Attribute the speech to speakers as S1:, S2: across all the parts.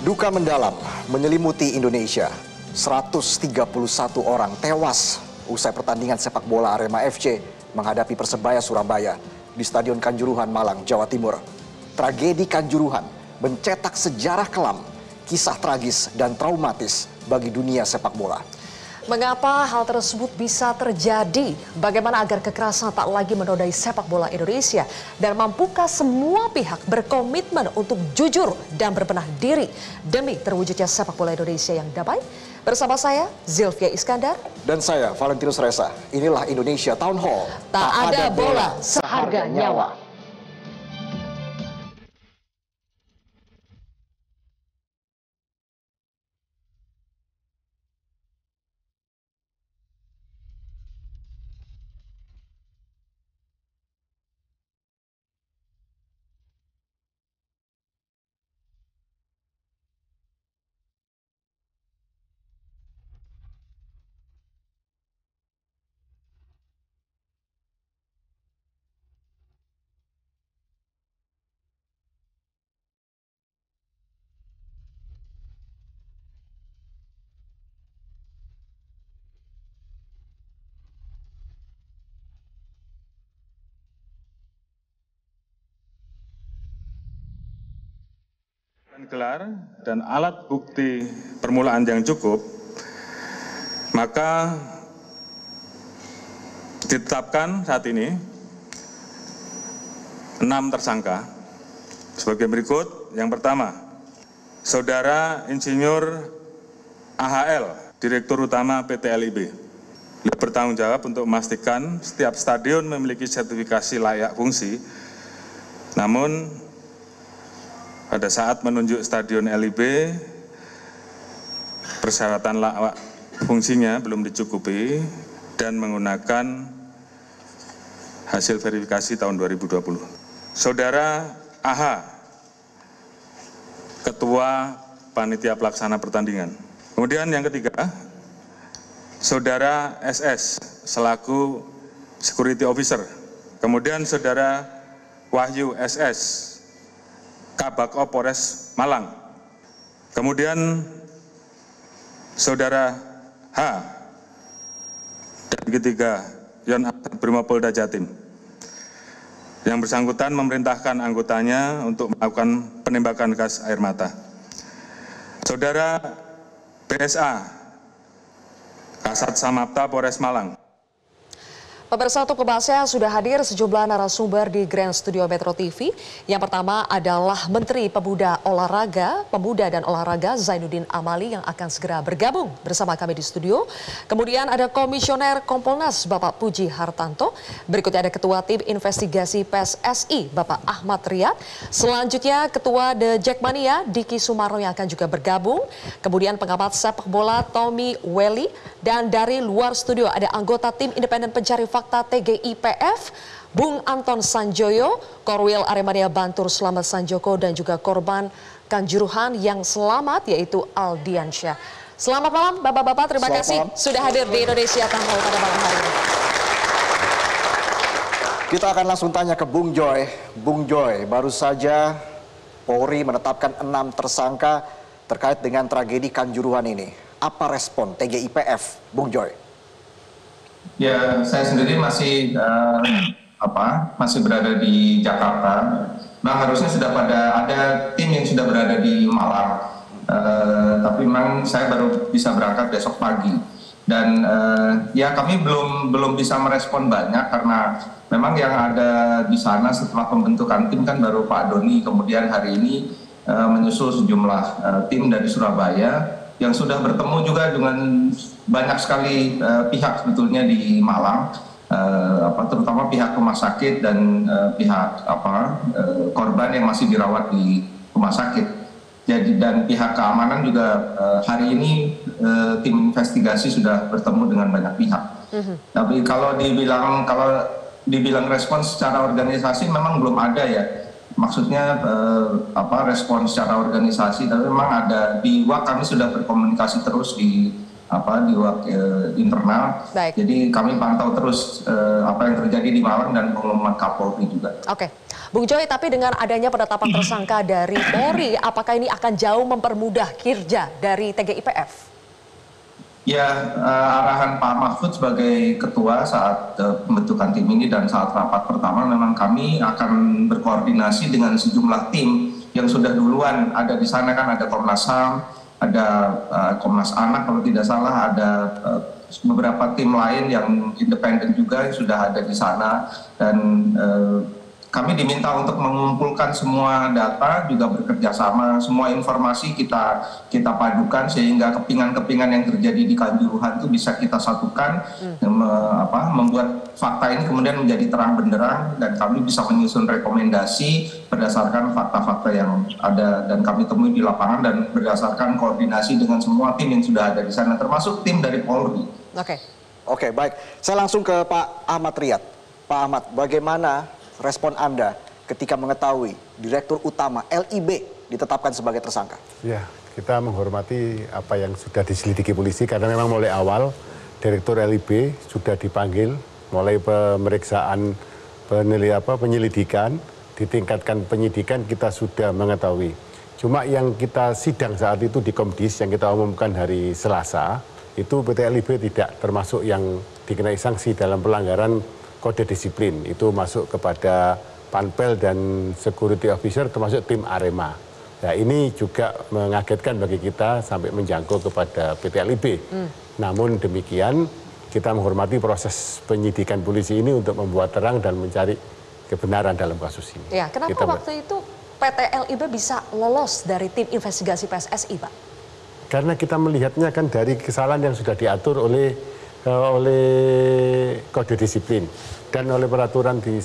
S1: Duka mendalam menyelimuti Indonesia. 131 orang tewas usai pertandingan sepak bola Arema FC menghadapi Persebaya Surabaya di Stadion Kanjuruhan, Malang, Jawa Timur. Tragedi Kanjuruhan mencetak sejarah kelam, kisah tragis dan traumatis bagi dunia sepak bola.
S2: Mengapa hal tersebut bisa terjadi? Bagaimana agar kekerasan tak lagi menodai sepak bola Indonesia? Dan mampukah semua pihak berkomitmen untuk jujur dan berbenah diri demi terwujudnya sepak bola Indonesia yang damai? Bersama saya, Zilvia Iskandar.
S1: Dan saya, Valentinus Reza. Inilah Indonesia Town Hall.
S2: Tak ada bola seharga nyawa.
S3: Gelar dan alat bukti permulaan yang cukup, maka ditetapkan saat ini 6 tersangka sebagai berikut. Yang pertama, Saudara Insinyur AHL, Direktur Utama PT LIB. Beliau bertanggung jawab untuk memastikan setiap stadion memiliki sertifikasi layak fungsi. Namun pada saat menunjuk Stadion LIB, persyaratan layak fungsinya belum dicukupi dan menggunakan hasil verifikasi tahun 2020. Saudara AH, Ketua Panitia Pelaksana Pertandingan. Kemudian yang ketiga, Saudara SS, selaku Security Officer. Kemudian Saudara Wahyu SS, Kabak Polres Malang. Kemudian Saudara H dan ketiga Yon Brimopolda Jatim. Yang bersangkutan memerintahkan anggotanya untuk melakukan penembakan gas air mata. Saudara BSA, Kasat Samapta Polres Malang.
S2: Pemirsa, untuk pembahasnya sudah hadir sejumlah narasumber di Grand Studio Metro TV. Yang pertama adalah Menteri Pemuda dan Olahraga Zainuddin Amali yang akan segera bergabung bersama kami di studio. Kemudian ada Komisioner Kompolnas Bapak Puji Hartanto. Berikutnya ada Ketua Tim Investigasi PSSI Bapak Ahmad Riyad. Selanjutnya Ketua The Jackmania Diki Sumarno yang akan juga bergabung. Kemudian pengamat sepak bola Tommy Welly. Dan dari luar studio ada anggota Tim Independen Pencari Fakta TGIPF, Bung Anton Sanjoyo, Korwil Aremania Bantur Selamat Sanjoko, dan juga korban Kanjuruhan yang selamat yaitu Aldiansyah. Selamat malam Bapak-Bapak, terima kasih sudah hadir di Indonesia Town Hall pada malam hari ini.
S1: Kita akan langsung tanya ke Bung Joy. Bung Joy, baru saja Polri menetapkan 6 tersangka terkait dengan tragedi Kanjuruhan ini. Apa respon TGIPF, Bung Joy?
S4: Ya, saya sendiri masih masih berada di Jakarta. Nah, harusnya sudah ada tim yang sudah berada di Malang. Tapi memang saya baru bisa berangkat besok pagi. Dan ya kami belum bisa merespon banyak karena memang yang ada di sana setelah pembentukan tim kan baru Pak Doni, kemudian hari ini menyusul sejumlah tim dari Surabaya yang sudah bertemu juga dengan banyak sekali pihak sebetulnya di Malang, terutama pihak rumah sakit dan pihak korban yang masih dirawat di rumah sakit. Jadi dan pihak keamanan juga hari ini tim investigasi sudah bertemu dengan banyak pihak. Tapi kalau dibilang respons secara organisasi memang belum ada ya. Maksudnya respon secara organisasi, tapi memang ada di WAK kami sudah berkomunikasi terus di WAK internal. Baik. Jadi kami pantau terus apa yang terjadi di Malang dan pengumuman Kapolri juga.
S2: Oke. Bung Joy, tapi dengan adanya penetapan tersangka dari Polri, apakah ini akan jauh mempermudah kinerja dari TGIPF?
S4: Ya, arahan Pak Mahfud sebagai ketua saat pembentukan tim ini dan saat rapat pertama memang kami akan berkoordinasi dengan sejumlah tim yang sudah duluan ada di sana, kan ada Komnas HAM, ada Komnas Anak kalau tidak salah, ada beberapa tim lain yang independen juga yang sudah ada di sana, dan kami diminta untuk mengumpulkan semua data, juga bekerja sama, semua informasi kita padukan sehingga kepingan-kepingan yang terjadi di Kanjuruhan itu bisa kita satukan, membuat fakta ini kemudian menjadi terang benderang, dan kami bisa menyusun rekomendasi berdasarkan fakta-fakta yang ada dan kami temui di lapangan dan berdasarkan koordinasi dengan semua tim yang sudah ada di sana, termasuk tim dari Polri.
S1: Oke, baik. Saya langsung ke Pak Ahmad Riyad. Pak Ahmad, bagaimana respon Anda ketika mengetahui Direktur Utama LIB ditetapkan sebagai tersangka?
S5: Ya, kita menghormati apa yang sudah diselidiki polisi karena memang mulai awal Direktur LIB sudah dipanggil, mulai pemeriksaan penyelidikan, ditingkatkan penyidikan kita sudah mengetahui. Cuma yang kita sidang saat itu di Komdis yang kita umumkan hari Selasa, itu PT LIB tidak termasuk yang dikenai sanksi dalam pelanggaran kode disiplin. Itu masuk kepada Panpel dan Security Officer termasuk tim Arema. Nah, ini juga mengagetkan bagi kita sampai menjangkau kepada PT LIB. Namun demikian kita menghormati proses penyidikan polisi ini untuk membuat terang dan mencari kebenaran dalam kasus ini.
S2: Ya, kenapa waktu itu PT LIB bisa lolos dari tim investigasi PSSI, Pak?
S5: Karena kita melihatnya kan dari kesalahan yang sudah diatur oleh kode disiplin dan oleh peraturan di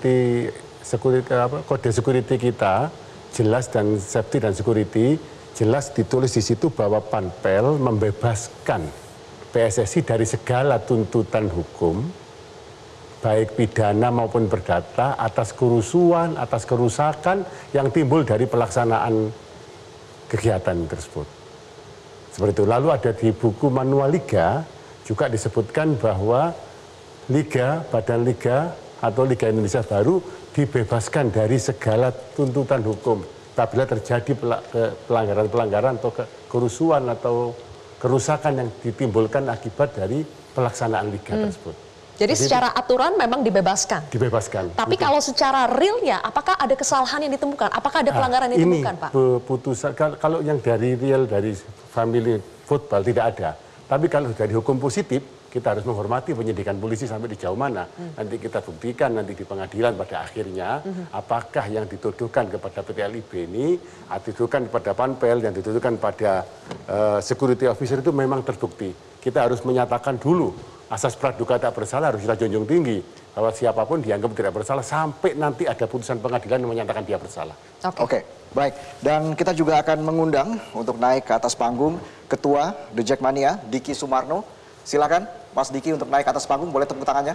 S5: kode security kita jelas, dan safety dan security jelas ditulis di situ bahwa Panpel membebaskan PSSI dari segala tuntutan hukum baik pidana maupun perdata atas kerusuhan, atas kerusakan yang timbul dari pelaksanaan kegiatan tersebut. Seperti itu. Lalu ada di buku manual Liga juga disebutkan bahwa Liga, Badan Liga atau Liga Indonesia Baru dibebaskan dari segala tuntutan hukum apabila terjadi pelanggaran-pelanggaran atau kerusuhan atau kerusakan yang ditimbulkan akibat dari pelaksanaan Liga tersebut.
S2: Jadi secara aturan memang dibebaskan? Dibebaskan. Tapi kalau secara realnya, apakah ada kesalahan yang ditemukan? Apakah ada pelanggaran yang ditemukan, Pak? Ini
S5: putusan, kalau yang dari real, dari family football tidak ada. Tapi kalau dari hukum positif, kita harus menghormati penyidikan polisi sampai di jauh mana. Nanti kita buktikan nanti di pengadilan pada akhirnya apakah yang dituduhkan kepada PT LIB ini, dituduhkan kepada Panpel, yang dituduhkan pada security officer itu memang terbukti. Kita harus menyatakan dulu asas praduga tak bersalah harus kita junjung tinggi, bahwa siapapun dianggap tidak bersalah sampai nanti ada putusan pengadilan yang menyatakan dia bersalah.
S1: Oke, baik. Dan kita juga akan mengundang untuk naik ke atas panggung Ketua The Jackmania, Diki Sumarno. Silakan Mas Diki untuk naik ke atas panggung, boleh tepuk tangannya.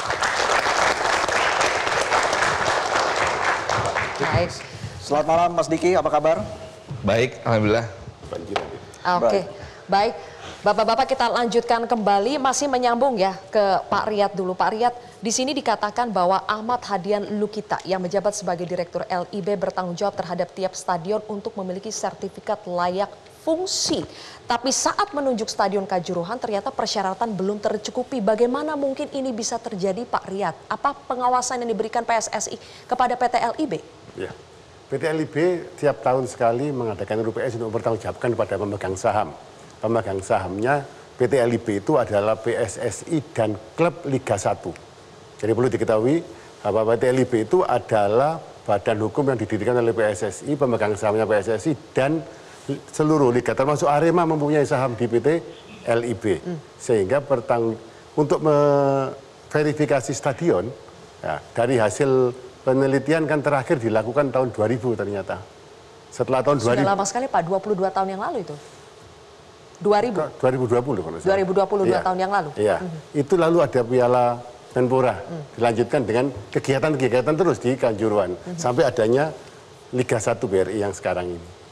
S2: Baik.
S1: Selamat malam Mas Diki, apa kabar?
S6: Baik, alhamdulillah.
S2: Oke, baik. Bapak-bapak, kita lanjutkan kembali, masih menyambung ya ke Pak Riyad dulu. Pak Riyad, di sini dikatakan bahwa Ahmad Hadian Lukita yang menjabat sebagai Direktur LIB bertanggung jawab terhadap tiap stadion untuk memiliki sertifikat layak fungsi. Tapi saat menunjuk Stadion Kanjuruhan ternyata persyaratan belum tercukupi. Bagaimana mungkin ini bisa terjadi, Pak Riyad? Apa pengawasan yang diberikan PSSI kepada PT LIB?
S5: Ya, PT LIB tiap tahun sekali mengadakan RUPS untuk bertanggungjawabkan kepada pemegang saham. Pemegang sahamnya PT LIB itu adalah PSSI dan klub Liga 1. Jadi perlu diketahui bahwa PT LIB itu adalah badan hukum yang didirikan oleh PSSI, pemegang sahamnya PSSI dan seluruh liga, termasuk Arema mempunyai saham di PT LIB. Sehingga untuk verifikasi stadion, ya, dari hasil penelitian kan terakhir dilakukan tahun 2000 ternyata. Setelah tahun 2000.
S2: Sudah lama sekali Pak, 22 tahun yang lalu itu. 2020 kalau saya. 2022 ya. Tahun yang lalu.
S5: Iya. Itu lalu ada Piala Menpora. Dilanjutkan dengan kegiatan-kegiatan terus di Kanjuruhan sampai adanya Liga 1 BRI yang sekarang ini.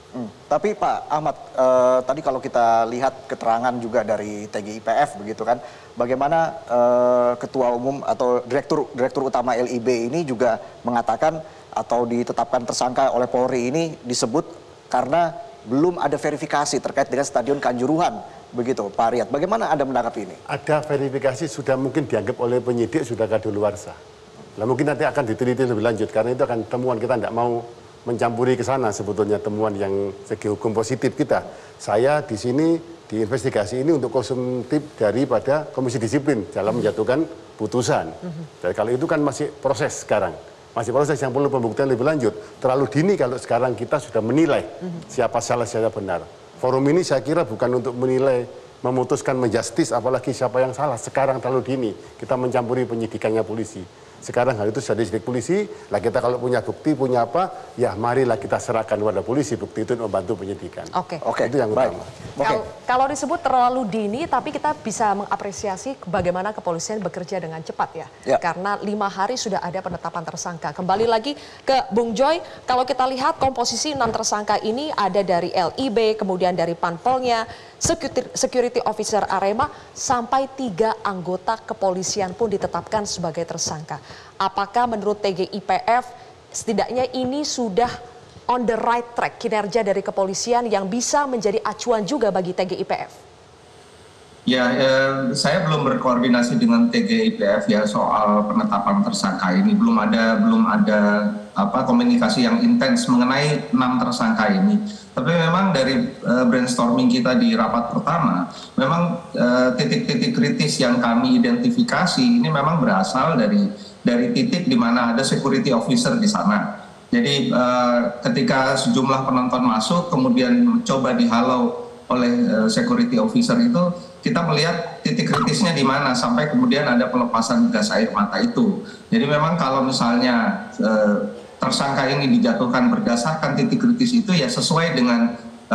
S1: Tapi Pak Ahmad, tadi kalau kita lihat keterangan juga dari TGIPF begitu kan, bagaimana Ketua Umum atau Direktur Utama LIB ini juga mengatakan atau ditetapkan tersangka oleh Polri ini disebut karena belum ada verifikasi terkait dengan Stadion Kanjuruhan, begitu Pak Riyad. Bagaimana Anda menangkap ini?
S5: Ada verifikasi sudah mungkin dianggap oleh penyidik sudah kadaluarsa. Lah mungkin nanti akan diteliti lebih lanjut karena itu akan temuan, kita tidak mau mencampuri ke sana sebetulnya temuan yang segi hukum positif kita. Saya di sini di investigasi ini untuk konsumtif daripada Komisi Disiplin dalam menjatuhkan putusan. Dan kalau itu kan masih proses sekarang. Masih proses yang perlu pembuktian lebih lanjut. Terlalu dini kalau sekarang kita sudah menilai siapa salah, siapa benar. Forum ini saya kira bukan untuk menilai, memutuskan, menjustis, apalagi siapa yang salah. Sekarang terlalu dini, kita mencampuri penyidikannya polisi. Sekarang hal itu sudah disidik polisi, lah kita kalau punya bukti, punya apa, ya marilah kita serahkan kepada polisi, bukti itu membantu penyidikan.
S1: Oke,
S5: itu yang utama.
S2: Kalau disebut terlalu dini, tapi kita bisa mengapresiasi bagaimana kepolisian bekerja dengan cepat ya. Karena 5 hari sudah ada penetapan tersangka. Kembali lagi ke Bung Joy, kalau kita lihat komposisi 6 tersangka ini ada dari LIB, kemudian dari Panpelnya, security officer Arema, sampai 3 anggota kepolisian pun ditetapkan sebagai tersangka. Apakah menurut TGIPF setidaknya ini sudah on the right track kinerja dari kepolisian yang bisa menjadi acuan juga bagi TGIPF?
S4: Ya, saya belum berkoordinasi dengan TGIPF ya soal penetapan tersangka ini. Belum ada komunikasi yang intens mengenai 6 tersangka ini. Tapi memang dari brainstorming kita di rapat pertama, memang titik-titik kritis yang kami identifikasi ini memang berasal dari titik di mana ada security officer di sana. Jadi ketika sejumlah penonton masuk kemudian coba dihalau oleh security officer itu, kita melihat titik kritisnya di mana sampai kemudian ada pelepasan gas air mata itu. Jadi memang kalau misalnya tersangka ini dijatuhkan berdasarkan titik kritis itu ya sesuai dengan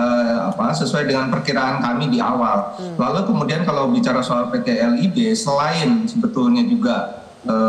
S4: perkiraan kami di awal. Lalu kemudian kalau bicara soal PT LIB, selain sebetulnya juga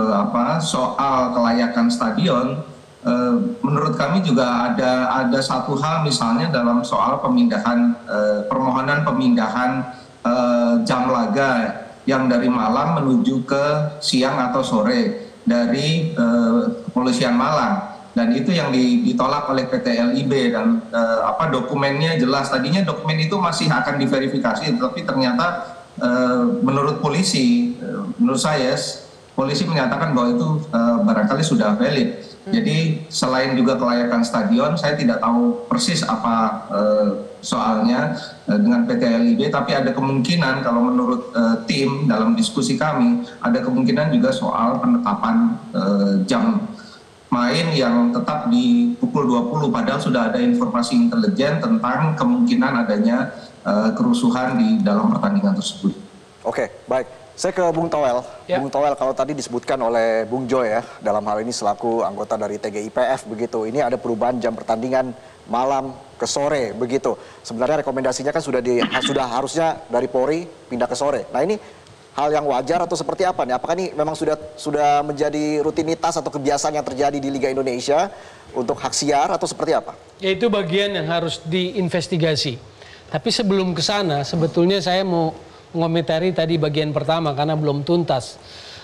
S4: soal kelayakan stadion, menurut kami juga ada satu hal misalnya dalam soal permohonan pemindahan jam laga yang dari malam menuju ke siang atau sore dari kepolisian Malang, dan itu yang ditolak oleh PT LIB dan dokumennya jelas. Tadinya dokumen itu masih akan diverifikasi, tapi ternyata menurut polisi, menurut saya polisi menyatakan bahwa itu barangkali sudah valid. Jadi selain juga kelayakan stadion, saya tidak tahu persis apa soalnya dengan PT LIB, tapi ada kemungkinan kalau menurut tim dalam diskusi kami, ada kemungkinan juga soal penetapan jam main yang tetap di pukul 20, padahal sudah ada informasi intelijen tentang kemungkinan adanya kerusuhan di dalam pertandingan tersebut.
S1: Oke, baik. Saya ke Bung Toel. Ya. Bung Toel, kalau tadi disebutkan oleh Bung Joy ya, dalam hal ini selaku anggota dari TGIPF begitu, ini ada perubahan jam pertandingan malam ke sore begitu. Sebenarnya rekomendasinya kan sudah harusnya dari Polri pindah ke sore. Nah ini hal yang wajar atau seperti apa nih? Apakah ini memang sudah menjadi rutinitas atau kebiasaan yang terjadi di Liga Indonesia untuk hak siar atau seperti apa?
S7: Ya, itu bagian yang harus diinvestigasi. Tapi sebelum ke sana, sebetulnya saya mau mengomentari tadi bagian pertama karena belum tuntas.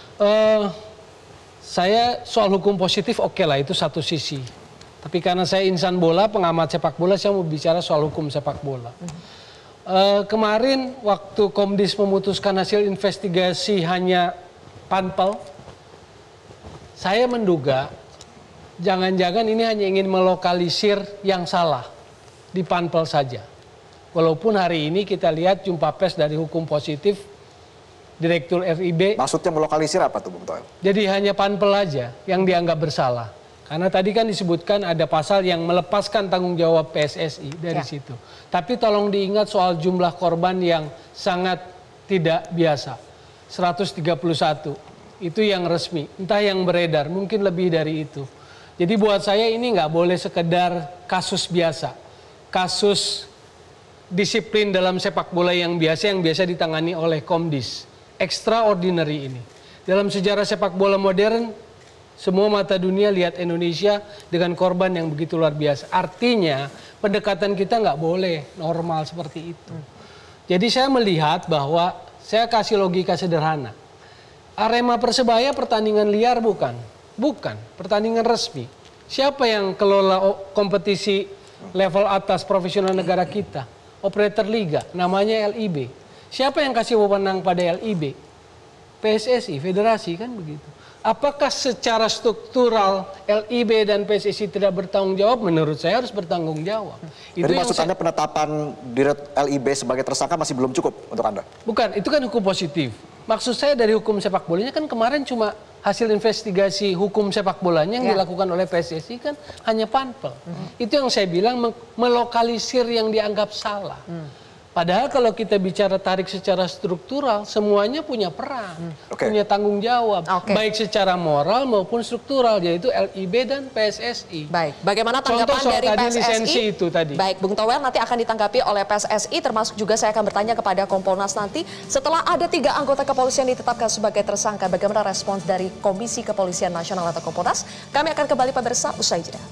S7: Saya soal hukum positif oke lah, itu satu sisi. Tapi karena saya insan bola, pengamat sepak bola, saya mau bicara soal hukum sepak bola. Kemarin waktu Komdis memutuskan hasil investigasi hanya Panpel, saya menduga jangan-jangan ini hanya ingin melokalisir yang salah di Panpel saja. Walaupun hari ini kita lihat jumpa pers dari hukum positif Direktur RIB.
S1: Maksudnya melokalisir apa tuh Bung Toel?
S7: Jadi hanya Panpel aja yang dianggap bersalah. Karena tadi kan disebutkan ada pasal yang melepaskan tanggung jawab PSSI dari situ. Tapi tolong diingat soal jumlah korban yang sangat tidak biasa. 131. Itu yang resmi. Entah yang beredar, mungkin lebih dari itu. Jadi buat saya ini nggak boleh sekedar kasus biasa. Kasus disiplin dalam sepak bola yang biasa ditangani oleh Komdis. Extraordinary ini. Dalam sejarah sepak bola modern, Semua mata dunia lihat Indonesia dengan korban yang begitu luar biasa. Artinya pendekatan kita nggak boleh normal seperti itu. Jadi saya melihat bahwa saya kasih logika sederhana. Arema Persebaya pertandingan liar bukan? Bukan, pertandingan resmi. Siapa yang kelola kompetisi level atas profesional negara kita? Operator liga, namanya LIB. Siapa yang kasih wewenang pada LIB? PSSI, federasi kan begitu. Apakah secara struktural LIB dan PSSI tidak bertanggung jawab? Menurut saya harus bertanggung jawab.
S1: Jadi maksud Anda penetapan Dirut LIB sebagai tersangka masih belum cukup untuk Anda?
S7: Bukan, itu kan hukum positif. Maksud saya dari hukum sepak bolanya kan kemarin cuma hasil investigasi hukum sepak bolanya yang dilakukan oleh PSSI kan hanya panpel. Itu yang saya bilang melokalisir yang dianggap salah. Padahal kalau kita bicara tarik secara struktural, semuanya punya peran, punya tanggung jawab, baik secara moral maupun struktural, yaitu LIB dan PSSI.
S2: Baik, bagaimana tanggapan
S7: Contoh soal
S2: dari
S7: tadi
S2: PSSI?
S7: lisensi itu tadi.
S2: Baik, Bung Towel nanti akan ditanggapi oleh PSSI, termasuk juga saya akan bertanya kepada Kompolnas nanti. Setelah ada 3 anggota kepolisian ditetapkan sebagai tersangka, bagaimana respons dari Komisi Kepolisian Nasional atau Kompolnas? Kami akan kembali pemirsa usai jeda.